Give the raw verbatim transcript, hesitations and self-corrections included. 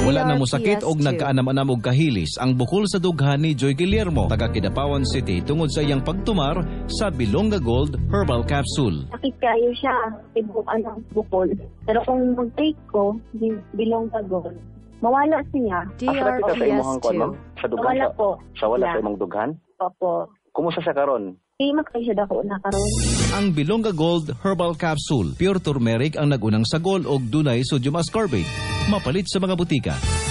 Wala na mo sakit og nagkaanam-anam og kahilis ang bukol sa dughan ni Joy Guillermo, taga Kidapawan City, tungod sa iyang pagtumar sa Belonga Gold Herbal Capsule. Sakit kayo siya, ibukan ng bukol. Pero kung mag-take ko, Belonga Gold, mawala siya. D R P S two. Sa dughan Mawala sa, po. sa wala Yeah. sa imong dughan? Opo. Kumusta sa karon? Di makay siya dako na karon. Ang Belonga Gold Herbal Capsule, pure turmeric ang nagunang sagol og dunay sodium ascorbate. Mapalit sa mga butika.